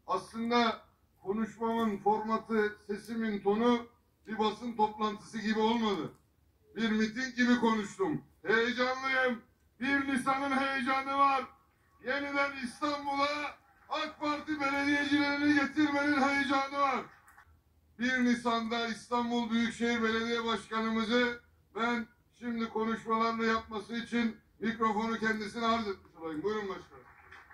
Aslında konuşmamın formatı, sesimin tonu bir basın toplantısı gibi olmadı. Bir miting gibi konuştum. Heyecanlıyım. 1 Nisan'ın heyecanı var. Yeniden İstanbul'a AK Parti belediyecilerini getirmenin heyecanı var. 1 Nisan'da İstanbul Büyükşehir Belediye Başkanımızı ben şimdi konuşmalarını yapması için mikrofonu kendisine arz etmiş olayım. Buyurun başkanım.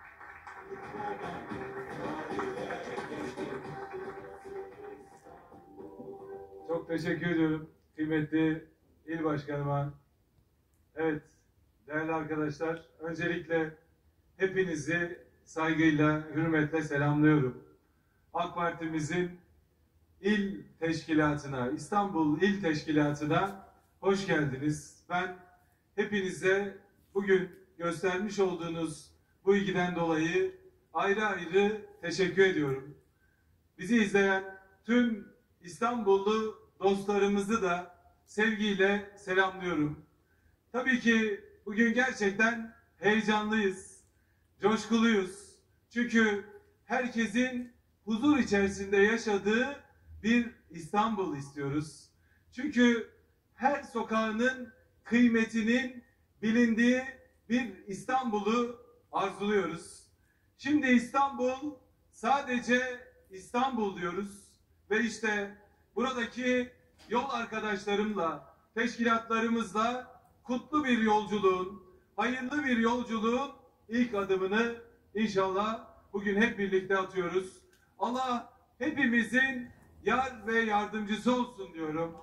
Çok teşekkür ediyorum kıymetli il başkanıma. Evet değerli arkadaşlar, öncelikle hepinizi saygıyla, hürmetle selamlıyorum. AK Parti'mizin il teşkilatına, İstanbul İl Teşkilatı'na hoş geldiniz. Ben hepinize bugün göstermiş olduğunuz bu ilgiden dolayı ayrı ayrı teşekkür ediyorum. Bizi izleyen tüm İstanbullu dostlarımızı da sevgiyle selamlıyorum. Tabii ki bugün gerçekten heyecanlıyız, coşkuluyuz. Çünkü herkesin huzur içerisinde yaşadığı bir İstanbul istiyoruz. Çünkü her sokağının kıymetinin bilindiği bir İstanbul'u arzuluyoruz. Şimdi İstanbul sadece İstanbul diyoruz ve işte buradaki yol arkadaşlarımla, teşkilatlarımızla kutlu bir yolculuğun, hayırlı bir yolculuğun ilk adımını inşallah bugün hep birlikte atıyoruz. Allah hepimizin yar ve yardımcısı olsun diyorum.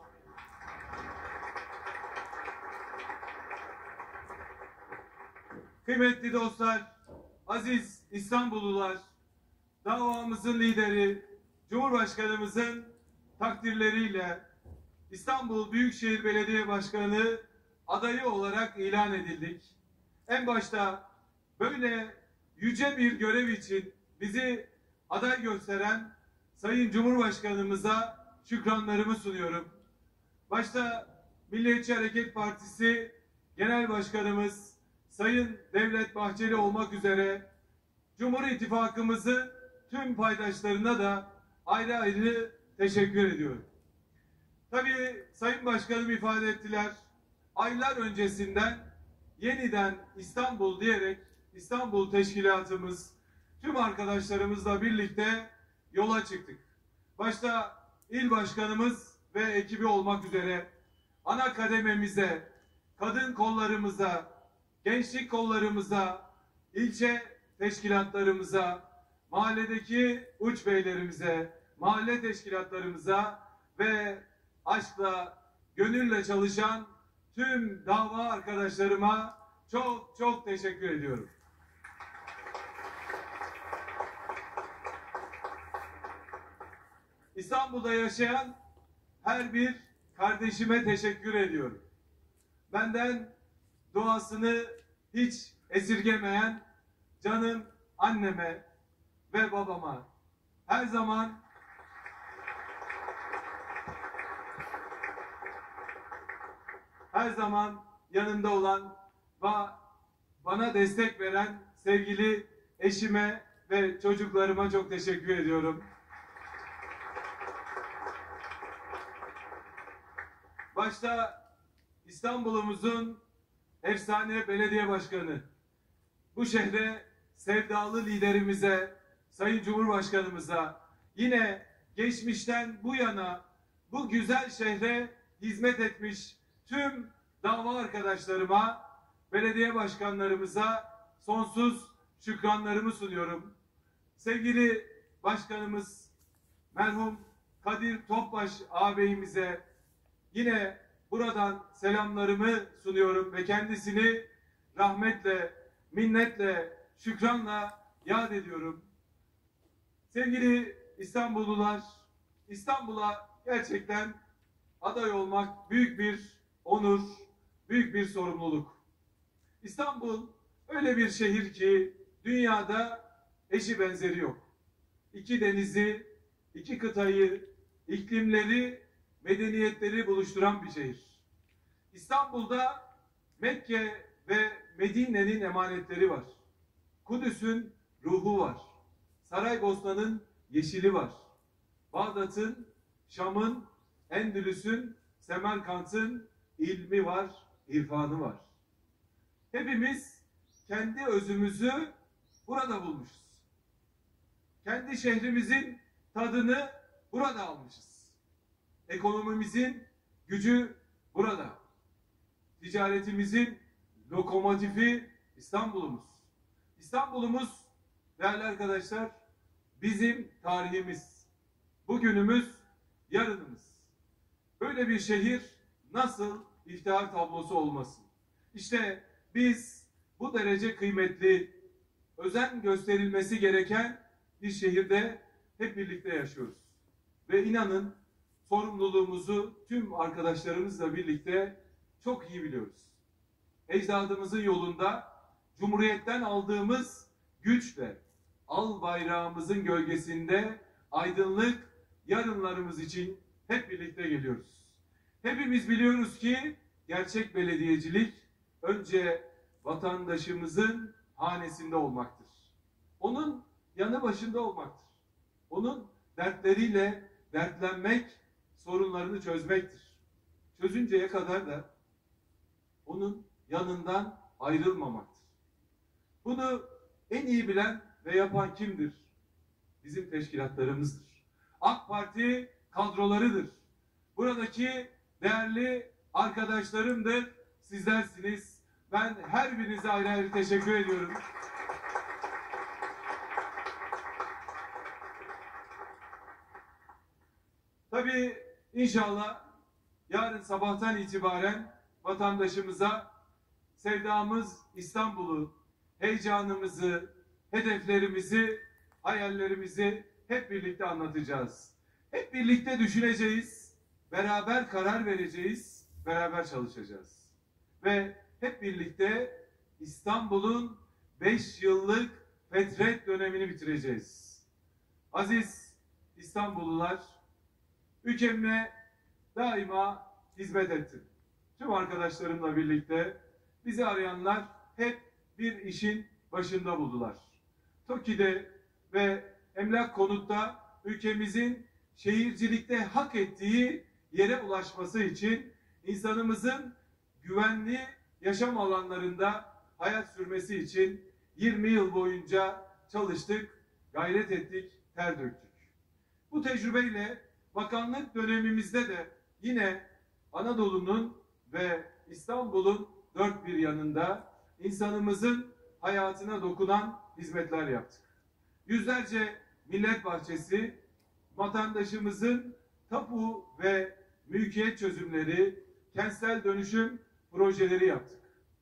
Kıymetli dostlar, aziz İstanbullular, davamızın lideri, Cumhurbaşkanımızın takdirleriyle İstanbul Büyükşehir Belediye Başkanı adayı olarak ilan edildik. En başta böyle yüce bir görev için bizi aday gösteren Sayın Cumhurbaşkanımıza şükranlarımı sunuyorum. Başta Milliyetçi Hareket Partisi Genel Başkanımız Sayın Devlet Bahçeli olmak üzere Cumhur İttifakımızın tüm paydaşlarına da ayrı ayrı teşekkür ediyorum. Tabii Sayın Başkanım ifade ettiler. Aylar öncesinden yeniden İstanbul diyerek İstanbul Teşkilatımız tüm arkadaşlarımızla birlikte yola çıktık. Başta il başkanımız ve ekibi olmak üzere ana kadememize, kadın kollarımıza, gençlik kollarımıza, ilçe teşkilatlarımıza, mahalledeki uç beylerimize, mahalle teşkilatlarımıza ve aşkla, gönülle çalışan tüm dava arkadaşlarıma çok çok teşekkür ediyorum. İstanbul'da yaşayan her bir kardeşime teşekkür ediyorum. Benden duasını hiç esirgemeyen canım anneme ve babama her zaman yanımda olan ve bana destek veren sevgili eşime ve çocuklarıma çok teşekkür ediyorum. Başta İstanbul'umuzun efsane belediye başkanı, bu şehre sevdalı liderimize, Sayın Cumhurbaşkanımıza, yine geçmişten bu yana bu güzel şehre hizmet etmiş tüm dava arkadaşlarıma, belediye başkanlarımıza sonsuz şükranlarımı sunuyorum. Sevgili başkanımız merhum Kadir Topbaş ağabeyimize yine buradan selamlarımı sunuyorum ve kendisini rahmetle, minnetle, şükranla yad ediyorum. Sevgili İstanbullular, İstanbul'a gerçekten aday olmak büyük bir onur, büyük bir sorumluluk. İstanbul öyle bir şehir ki dünyada eşi benzeri yok. İki denizi, iki kıtayı, iklimleri, medeniyetleri buluşturan bir şehir. İstanbul'da Mekke ve Medine'nin emanetleri var. Kudüs'ün ruhu var. Saraybosna'nın yeşili var. Bağdat'ın, Şam'ın, Endülüs'ün, Semerkant'ın ilmi var, irfanı var. Hepimiz kendi özümüzü burada bulmuşuz. Kendi şehrimizin tadını burada almışız. Ekonomimizin gücü burada. Ticaretimizin lokomotifi İstanbul'umuz. İstanbul'umuz değerli arkadaşlar bizim tarihimiz. Bugünümüz, yarınımız. Böyle bir şehir nasıl iftihar tablosu olmasın? İşte biz bu derece kıymetli, özen gösterilmesi gereken bir şehirde hep birlikte yaşıyoruz. Ve inanın sorumluluğumuzu tüm arkadaşlarımızla birlikte çok iyi biliyoruz. Ecdadımızın yolunda Cumhuriyet'ten aldığımız güçle al bayrağımızın gölgesinde aydınlık yarınlarımız için hep birlikte geliyoruz. Hepimiz biliyoruz ki gerçek belediyecilik önce vatandaşımızın hanesinde olmaktır. Onun yanı başında olmaktır. Onun dertleriyle dertlenmek, sorunlarını çözmektir. Çözünceye kadar da onun yanından ayrılmamaktır. Bunu en iyi bilen ve yapan kimdir? Bizim teşkilatlarımızdır. AK Parti kadrolarıdır. Buradaki değerli arkadaşlarımdır, sizlersiniz. Ben her birinize ayrı ayrı teşekkür ediyorum. Tabii inşallah yarın sabahtan itibaren vatandaşımıza sevdamız İstanbul'u, heyecanımızı, hedeflerimizi, hayallerimizi hep birlikte anlatacağız. Hep birlikte düşüneceğiz, beraber karar vereceğiz, beraber çalışacağız. Ve hep birlikte İstanbul'un 5 yıllık fetret dönemini bitireceğiz. Aziz İstanbullular, ülkeme daima hizmet ettim. Tüm arkadaşlarımla birlikte bizi arayanlar hep bir işin başında buldular. TOKİ'de ve Emlak Konut'ta ülkemizin şehircilikte hak ettiği yere ulaşması için insanımızın güvenli yaşam alanlarında hayat sürmesi için 20 yıl boyunca çalıştık, gayret ettik, ter döktük. Bu tecrübeyle bakanlık dönemimizde de yine Anadolu'nun ve İstanbul'un dört bir yanında insanımızın hayatına dokunan hizmetler yaptık. Yüzlerce millet bahçesi, vatandaşımızın tapu ve mülkiyet çözümleri, kentsel dönüşüm projeleri yaptık.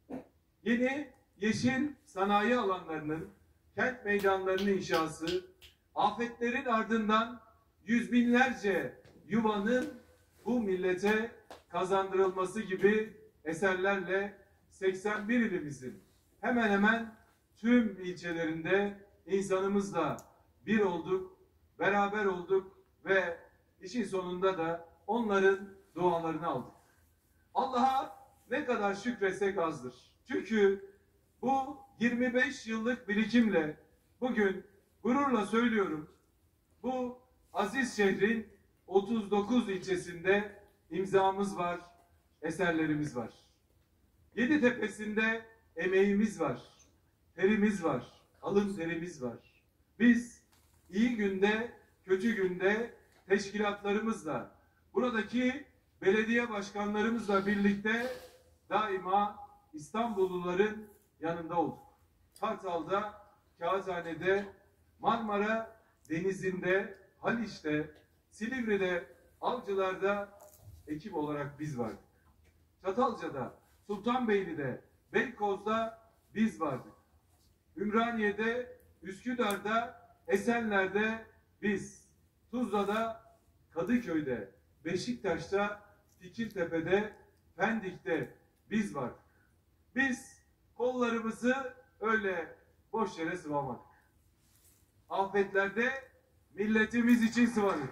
Yeni yeşil sanayi alanlarının, kent meydanlarının inşası, afetlerin ardından yüz binlerce yuvanın bu millete kazandırılması gibi eserlerle 81 ilimizin hemen hemen tüm ilçelerinde insanımızla bir olduk, beraber olduk ve işin sonunda da onların dualarını aldık. Allah'a ne kadar şükretsek azdır. Çünkü bu 25 yıllık birikimle bugün gururla söylüyorum, bu aziz şehrin 39 ilçesinde imzamız var, eserlerimiz var. Yeditepe'sinde emeğimiz var, terimiz var, alın terimiz var. Biz iyi günde, kötü günde teşkilatlarımızla, buradaki belediye başkanlarımızla birlikte daima İstanbulluların yanında olduk. Kartal'da, Kağıthane'de, Marmara Denizi'nde, Haliç'te, Silivri'de, Avcılar'da ekip olarak biz vardık. Çatalca'da, Sultanbeyli'de, Beykoz'da biz vardık. Ümraniye'de, Üsküdar'da, Esenler'de biz. Tuzla'da, Kadıköy'de, Beşiktaş'ta, Fikirtepe'de, Pendik'te biz vardık. Biz kollarımızı öyle boş yere sıvamadık. Afetlerde milletimiz için sıvadık.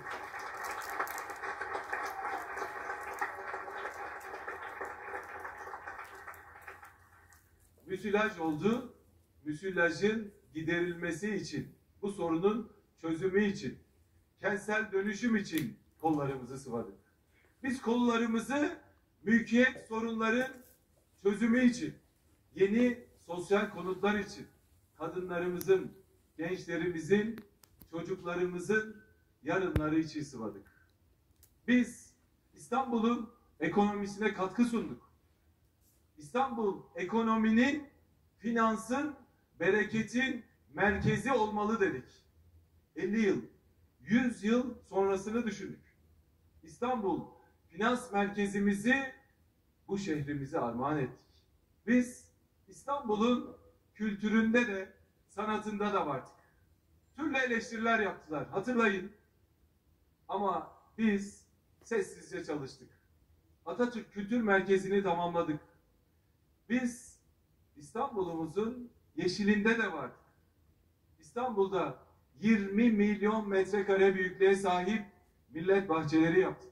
Müsilaj oldu, müsilajın giderilmesi için bu sorunun çözümü için, kentsel dönüşüm için kollarımızı sıvadık. Biz kollarımızı mülkiyet sorunların çözümü için, yeni sosyal konutlar için, kadınlarımızın, gençlerimizin, çocuklarımızın yarınları için sıvadık. Biz İstanbul'un ekonomisine katkı sunduk. İstanbul ekonominin, finansın, bereketin merkezi olmalı dedik. 50 yıl, 100 yıl sonrasını düşündük. İstanbul finans merkezimizi bu şehrimize armağan ettik. Biz İstanbul'un kültüründe de sanatında da vardık. Türlü eleştiriler yaptılar, hatırlayın. Ama biz sessizce çalıştık. Atatürk Kültür Merkezi'ni tamamladık. Biz İstanbul'umuzun yeşilinde de vardık. İstanbul'da 20 milyon metrekare büyüklüğe sahip millet bahçeleri yaptık.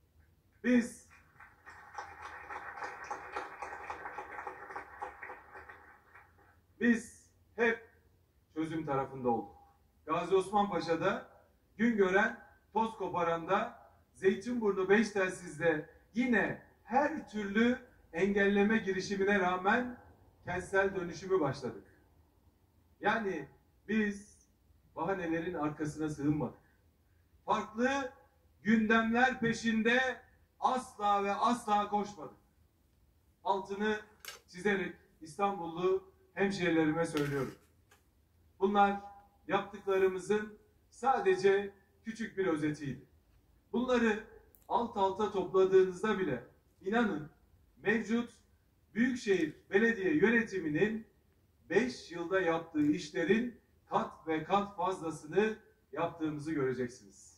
Biz hep çözüm tarafında olduk. Gazi Osman Paşa'da, Güngören, toz koparanda, Zeytinburnu Beş Telsiz'de yine her türlü engelleme girişimine rağmen kentsel dönüşümü başladık. Yani biz bahanelerin arkasına sığınmadık. Farklı gündemler peşinde asla ve asla koşmadık. Altını çizerek İstanbullu hemşehrilerime söylüyorum. Bunlar yaptıklarımızın sadece küçük bir özetiydi. Bunları alt alta topladığınızda bile inanın mevcut Büyükşehir Belediye yönetiminin 5 yılda yaptığı işlerin kat ve kat fazlasını yaptığımızı göreceksiniz.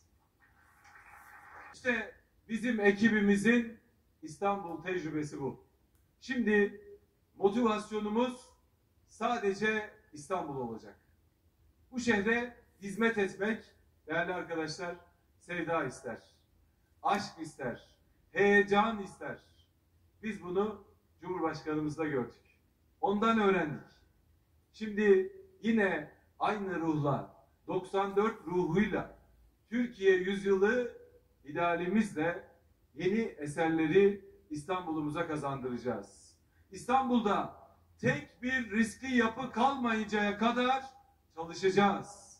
İşte bizim ekibimizin İstanbul tecrübesi bu. Şimdi motivasyonumuz sadece İstanbul olacak. Bu şehre hizmet etmek değerli arkadaşlar sevda ister, aşk ister, heyecan ister. Biz bunu Cumhurbaşkanımızda gördük. Ondan öğrendik. Şimdi yine aynı ruhla, 94 ruhuyla Türkiye yüzyılı idealimizle yeni eserleri İstanbul'umuza kazandıracağız. İstanbul'da tek bir riskli yapı kalmayıncaya kadar çalışacağız.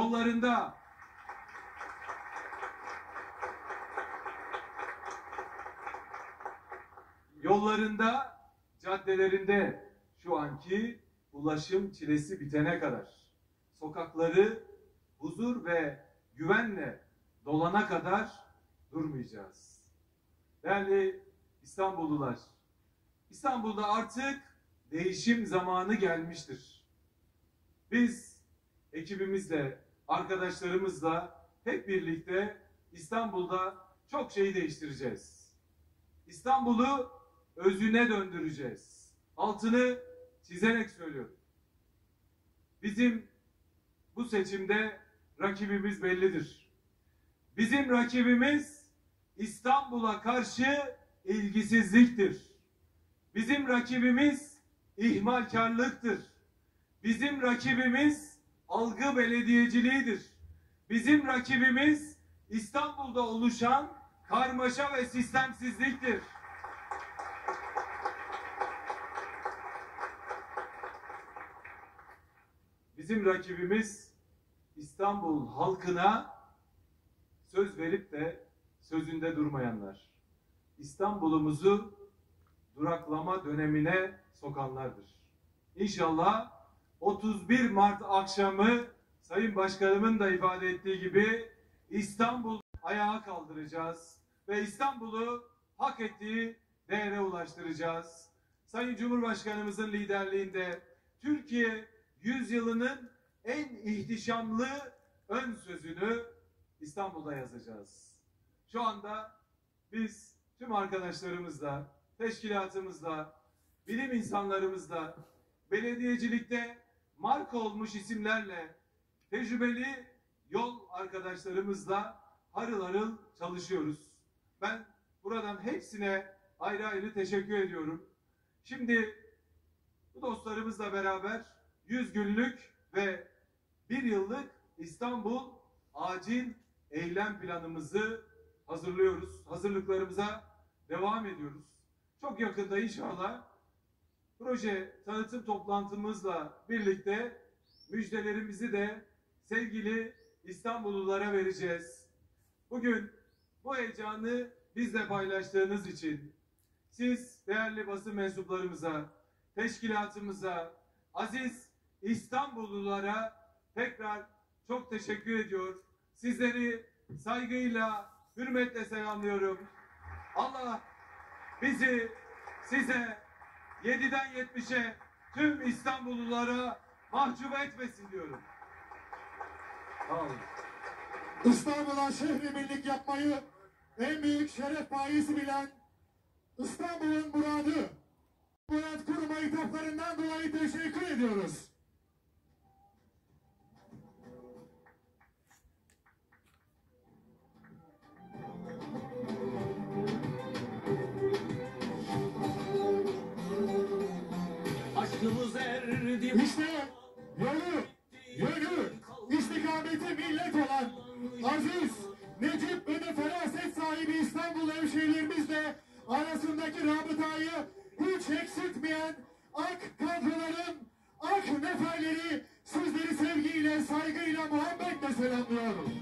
Yollarında, caddelerinde şu anki ulaşım çilesi bitene kadar, sokakları huzur ve güvenle dolana kadar durmayacağız. Değerli İstanbullular, İstanbul'da artık değişim zamanı gelmiştir. Biz ekibimizle, arkadaşlarımızla hep birlikte İstanbul'da çok şeyi değiştireceğiz. İstanbul'u özüne döndüreceğiz. Altını çizerek söylüyorum. Bizim bu seçimde rakibimiz bellidir. Bizim rakibimiz İstanbul'a karşı ilgisizliktir. Bizim rakibimiz ihmalkarlıktır. Bizim rakibimiz algı belediyeciliğidir. Bizim rakibimiz İstanbul'da oluşan karmaşa ve sistemsizliktir. Bizim rakibimiz İstanbul halkına söz verip de sözünde durmayanlar. İstanbul'umuzu duraklama dönemine sokanlardır. İnşallah 31 Mart akşamı Sayın Başkanımın da ifade ettiği gibi İstanbul'u ayağa kaldıracağız ve İstanbul'u hak ettiği değere ulaştıracağız. Sayın Cumhurbaşkanımızın liderliğinde Türkiye yüzyılının en ihtişamlı ön sözünü İstanbul'da yazacağız. Şu anda biz tüm arkadaşlarımızla, teşkilatımızla, bilim insanlarımızla, belediyecilikte marka olmuş isimlerle, tecrübeli yol arkadaşlarımızla harıl harıl çalışıyoruz. Ben buradan hepsine ayrı ayrı teşekkür ediyorum. Şimdi bu dostlarımızla beraber 100 günlük ve 1 yıllık İstanbul acil eylem planımızı hazırlıyoruz. Hazırlıklarımıza devam ediyoruz. Çok yakında inşallah proje tanıtım toplantımızla birlikte müjdelerimizi de sevgili İstanbullulara vereceğiz. Bugün bu heyecanı bizle paylaştığınız için siz değerli basın mensuplarımıza, teşkilatımıza, aziz İstanbullulara tekrar çok teşekkür ediyor. Sizleri saygıyla, hürmetle selamlıyorum. Allah bizi size 7'den 70'e tüm İstanbullulara mahcup etmesin diyorum. Sağ olun. İstanbul'a şehri birlik yapmayı en büyük şeref payesi bilen İstanbul'un muradı Murat Kurum'a hitaplarından dolayı teşekkür ediyoruz. Aşkımız erdi. İşte yönü, istikameti millet olan aziz, necip ve de feraset sahibi İstanbul hemşehrilerimizle arasındaki rabıtayı hiç eksiltmeyen ak kadroların, ak neferleri sizleri sevgiyle, saygıyla, muhabbetle selamlıyorum.